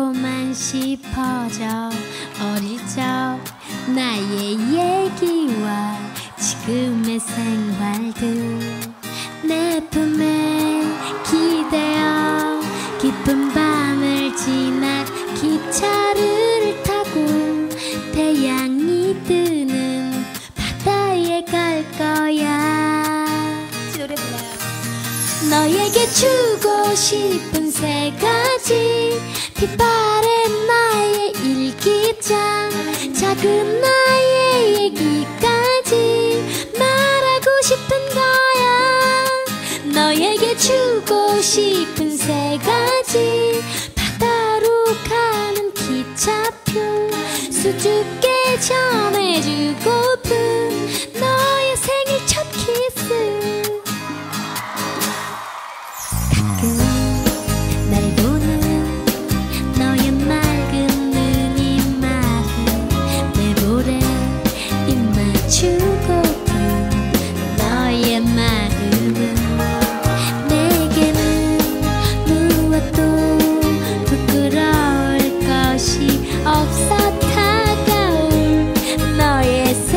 듣고만 싶어져. 어릴 적 나의 얘기와 지금의 생활들 내 품에 기대어 깊은 밤을 지나 기차를 타고 태양이 뜨는 바다에 갈 거야. 노래 불러요. 너에게 주고 싶은 세 가지 빛바랜 나의 일기장 작은 나의 얘기까지 말하고 싶은 거야. 너에게 주고 싶은 세 가지 바다로 가는 기차표 수줍게 전해주고픈 너의 생일 첫 키스. 가끔 날 보는 너의 맑은 눈이 마른 내 볼에 입 맞추고픈 너의 마음은 내게는 무엇도 부끄러울 것이 없어. 다가올 너의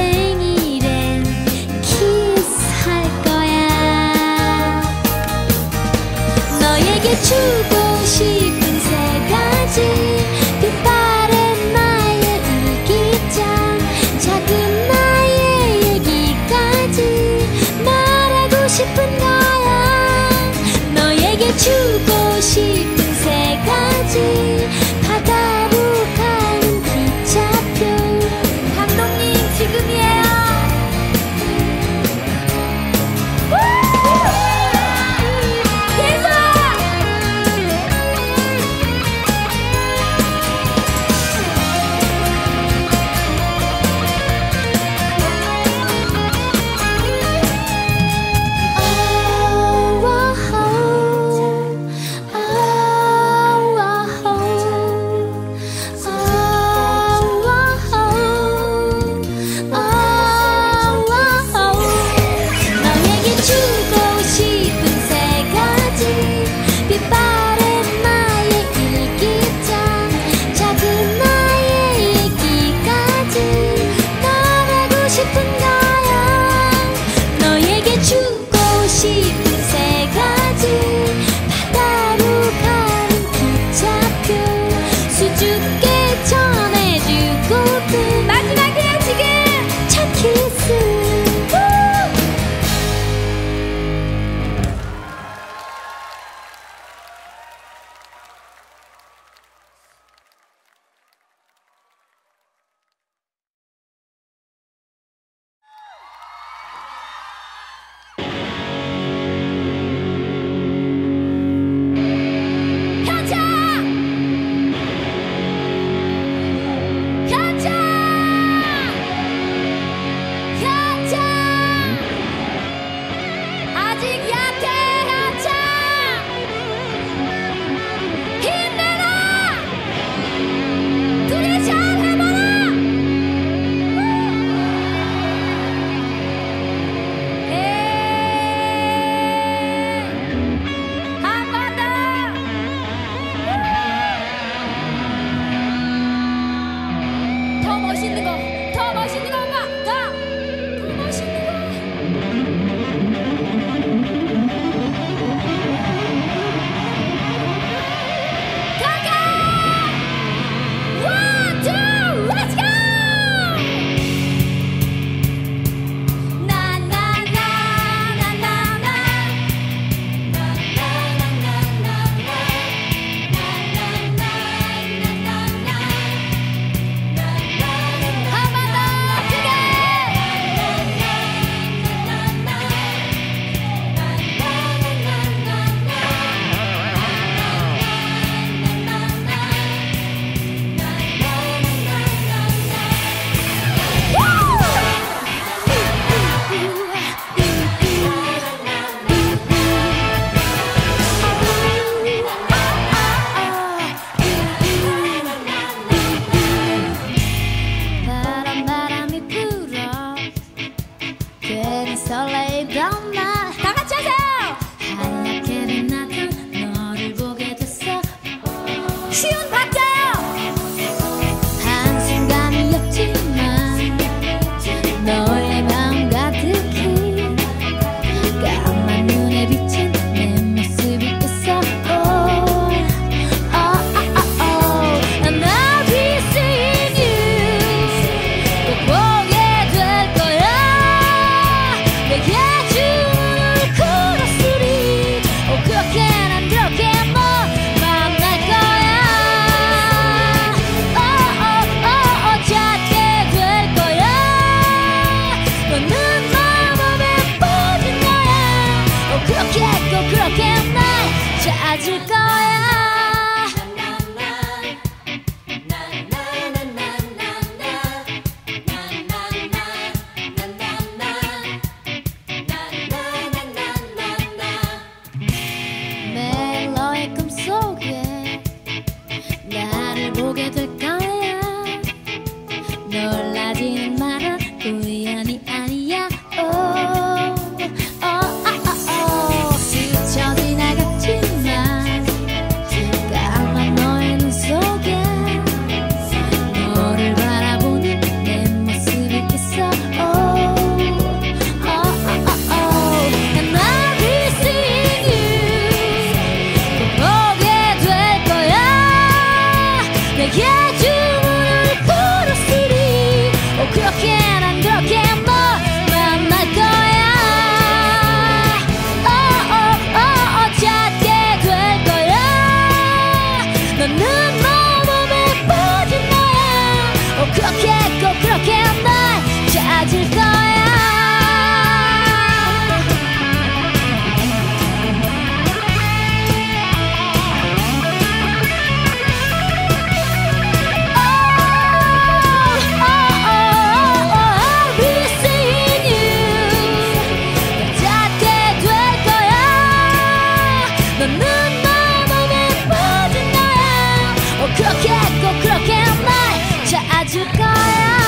내게 주문을 걸었으리. 그렇게 난 그렇게 널 만날 거야. 찾게 될 거야. 너는 너무 예뻐진 너야. 그렇게 꼭 그렇게 날 찾을 거야. 그렇게 꼭 그렇게 날 찾을 거야.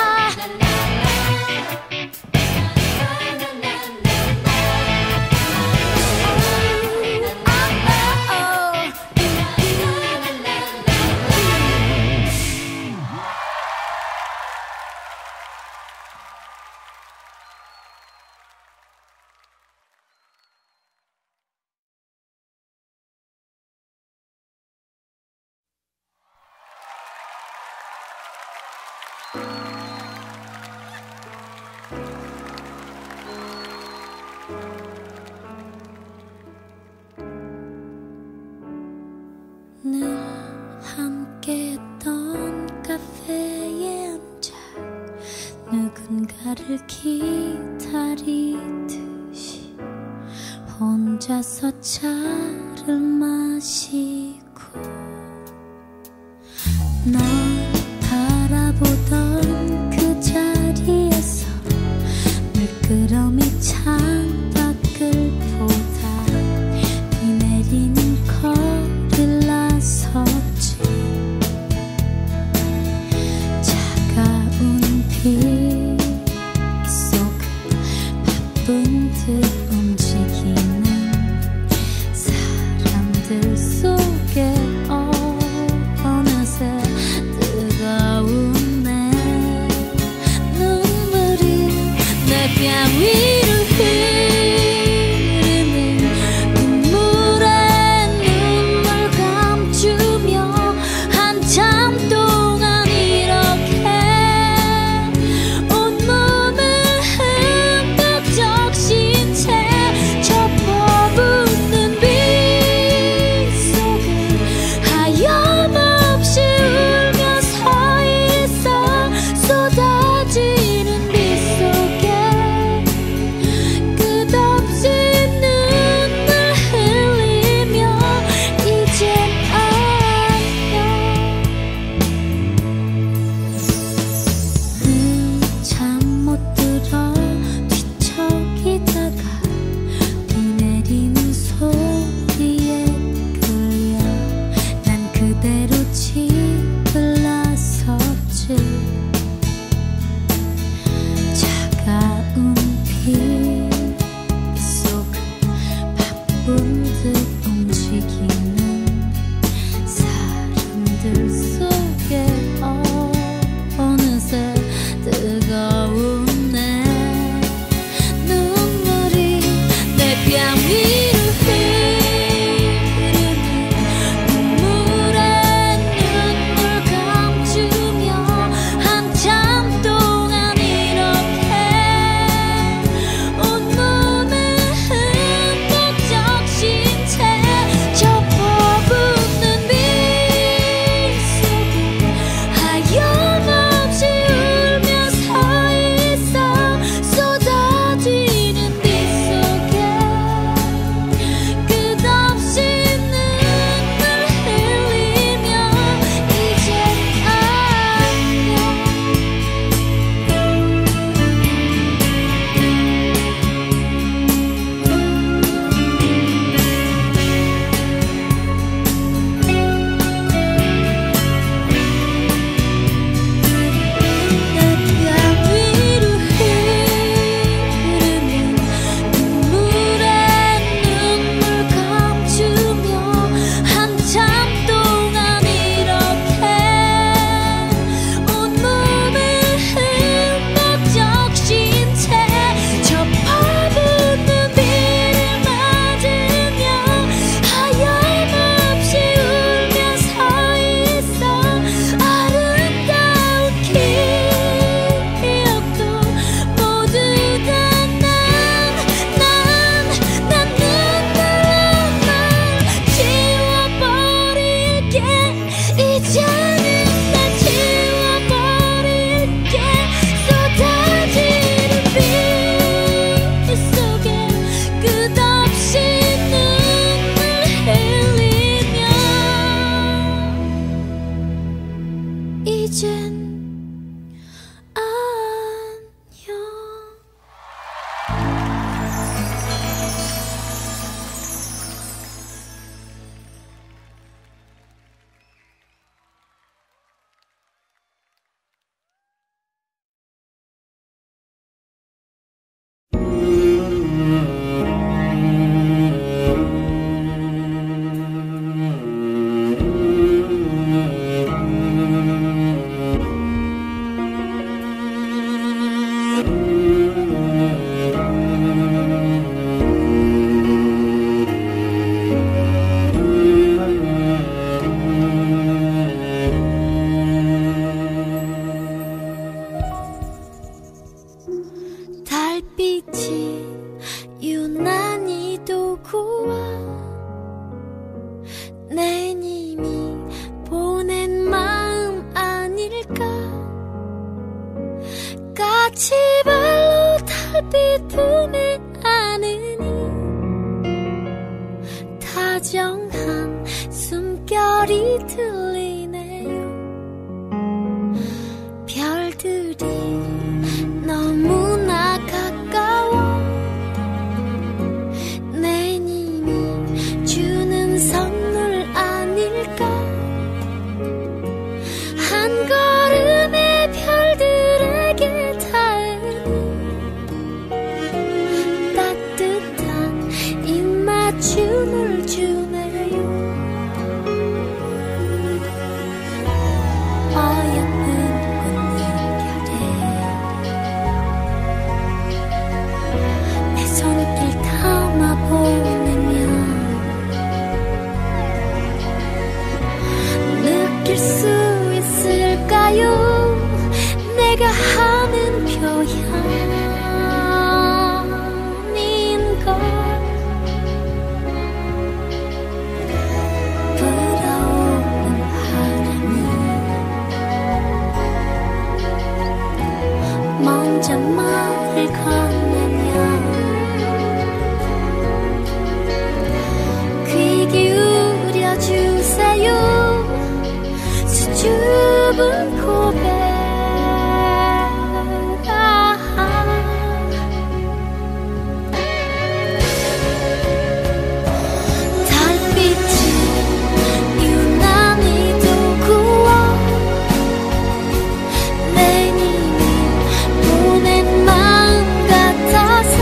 늘 함께했던 카페에 앉아 누군가를 기다리듯이 혼자서 차를 마시고 널 바라보던 그 자리에서 물끄러미 창밖을 보다 비 내리는 거리를 나섰지. 차가운 비 속을 바쁜 듯 움직이는 사람들 속에 어느새 뜨거운 내 눈물이 내 뺨 위로 흐르는 눈물에 눈물 감추며 한참 동안 이렇게 온몸을 흠뻑 적신 채 저 퍼붓는 비 속을 하염없이 울며 서 있어. 쏟아지는 비 속에 끝없이 눈물 흘리며 이젠 안녕. 늘 잠 못 들어 뒤척이다가 비 내리는 소리에 끌려 난 그대로 집을 나섰지. 차가운 비 속을 바쁜 듯 움직이는 사람들 속에 어느새 뜨거운 내 눈물이 내 뺨 위로 흐르는 눈물에 눈물 감추며 한참 동안 이렇게 온몸을 흠뻑 적신 채 저 퍼붓는 비 이젠 달빛이 유난히 도구와 내 님이 보낸 마음 아닐까. 까치발로 달빛 품에 안으니 다정한 숨결이 들리네요. 별들이 너무나 가까워 내 님이 주는 선물 아닐까. 한 걸음의 별들에게 닿으니 따뜻한 입맞춤을 주네요. 어여쁜 꽃잎결에 내 손길 담아 보내면 느낄 수 있을까요? 내가 하는 표현인 걸. 불어오는 바람이 먼저 말을 건네면 귀 기울여 주세요. 수줍은 고백. 달빛이 유난히 도구와 내 님이 보낸 마음 같아서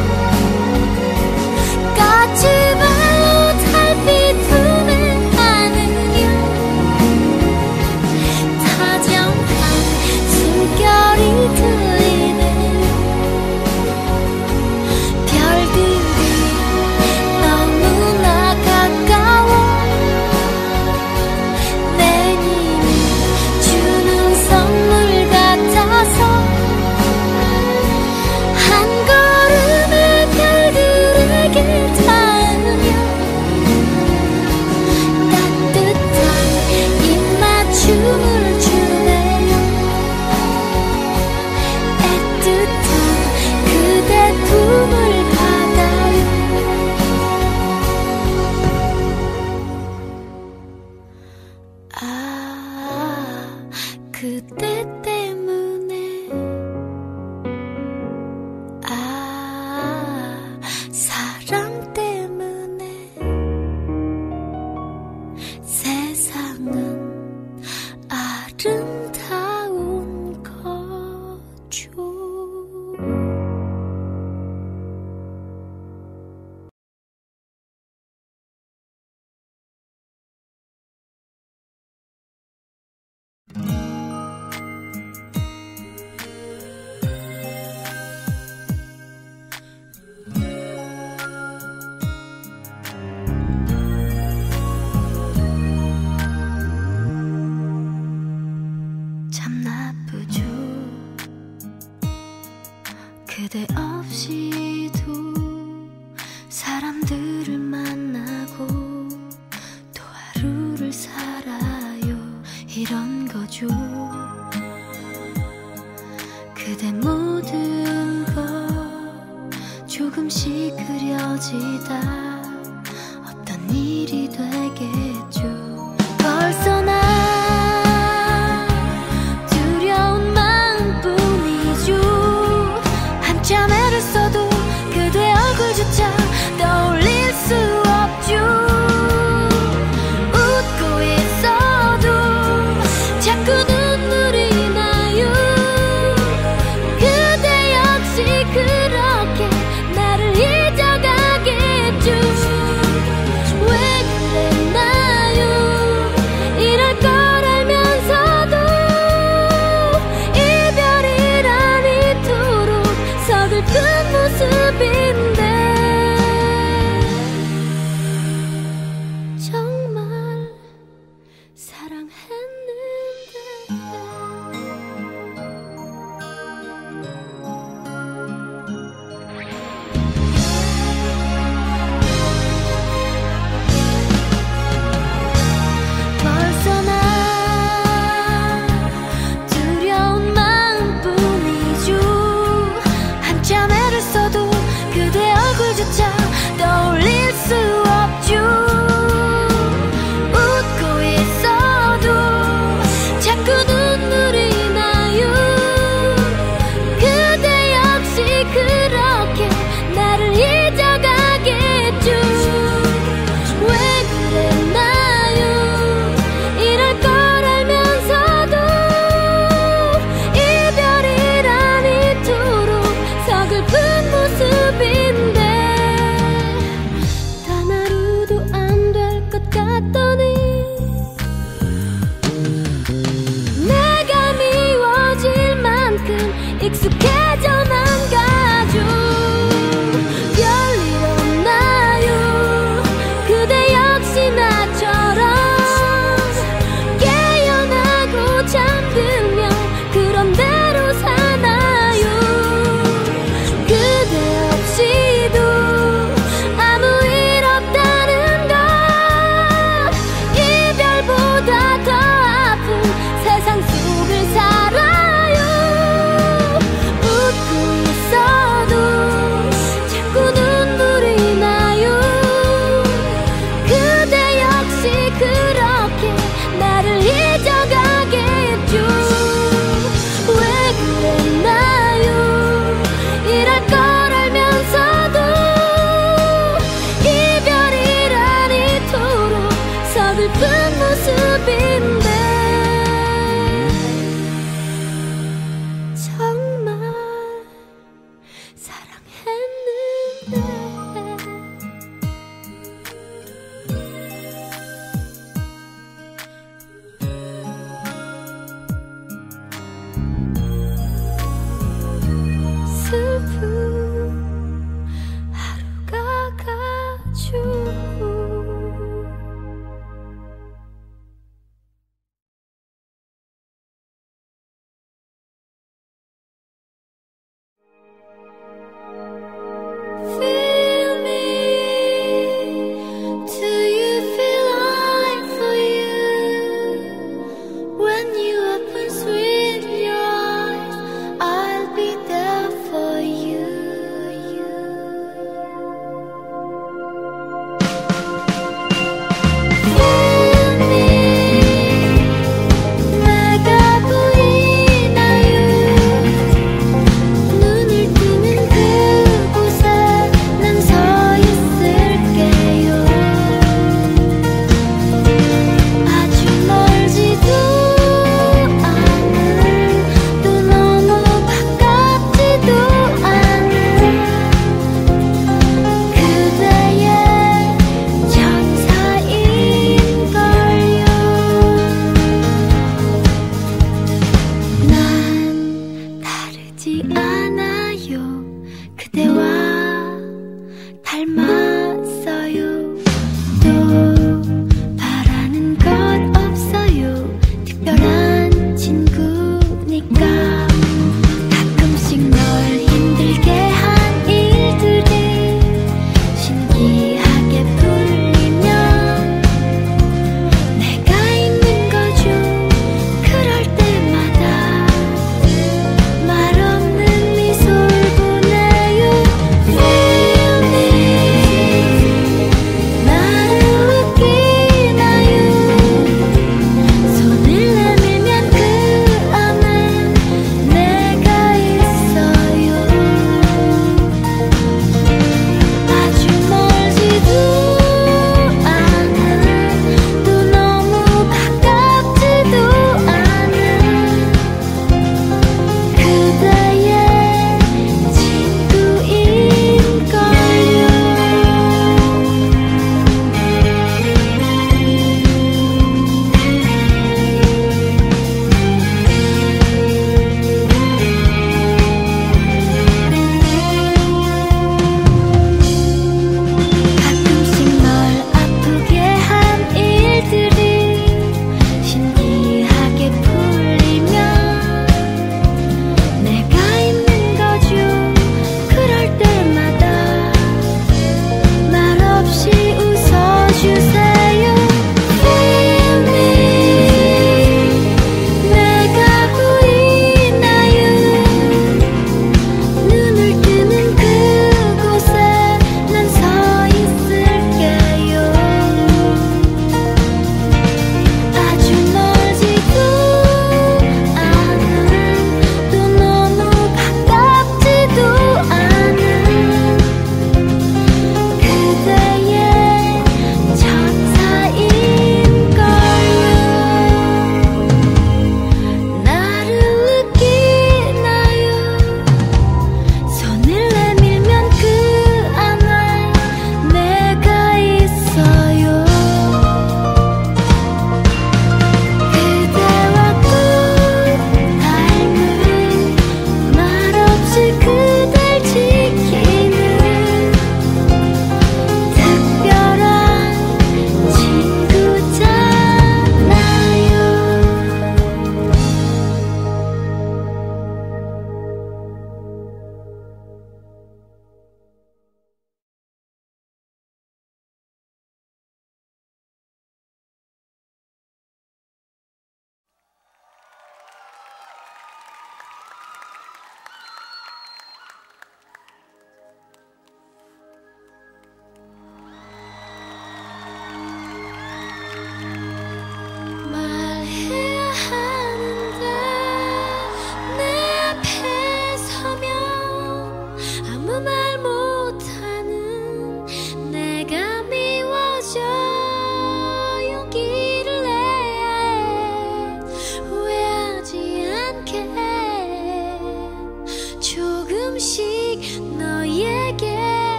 까치발로 달빛 품에 안으며 다정한 숨결이 들리네요. 별들이 너무나 가까워 내 님이 주는 선물 같아서 한 걸음의 별들에게 닿으며 따뜻한 입맞춤을 주네요. 애틋한 그대 품을 받아요. 아, 그대 때문에. 아, 사랑 때문에 세상은 아름다운 거죠. 참 나쁘죠. 그대 없이도 사람들을 만나고 또 하루를 살아요. 이런 거죠. 그대 모든 것 조금씩 그려지다 어떤 일이 되겠죠. 벌써 난 익숙해져